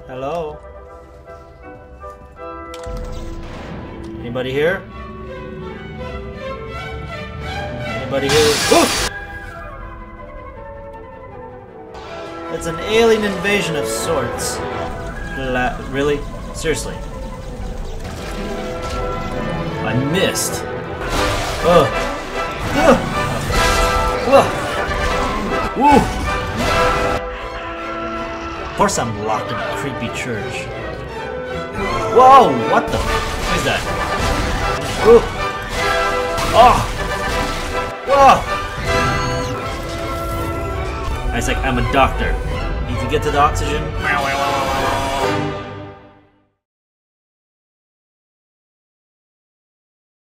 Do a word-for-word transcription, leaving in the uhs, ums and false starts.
Hello? Anybody here? Anybody here? Ooh! It's an alien invasion of sorts. La really? Seriously? I missed. Ugh. Ugh. Ugh. Woo! Of course I'm locked in a creepy church. Whoa! What the? What is that? Ooh. Oh! Whoa! I was like, I'm a doctor. Need to get to the oxygen.